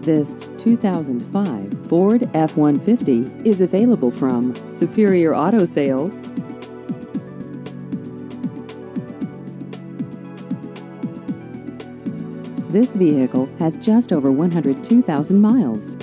This 2005 Ford F-150 is available from Superior Auto Sales. This vehicle has just over 102,000 miles.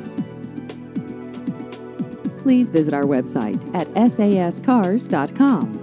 Please visit our website at sascars.com.